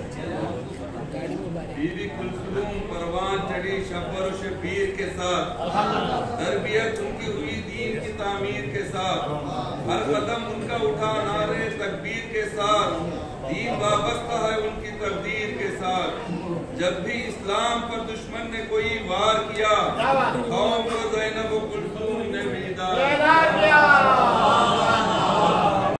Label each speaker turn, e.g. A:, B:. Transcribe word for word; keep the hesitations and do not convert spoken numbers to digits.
A: बीबी कुलसुम परवान चढ़ी शब्बर शबीर के साथ, तरबियत उनकी हुई दीन की तामीर के साथ, हर कदम उनका उठा नारे तकबीर के साथ, दीन वाबस्ता है उनकी तकदीर के साथ। जब भी इस्लाम पर दुश्मन ने कोई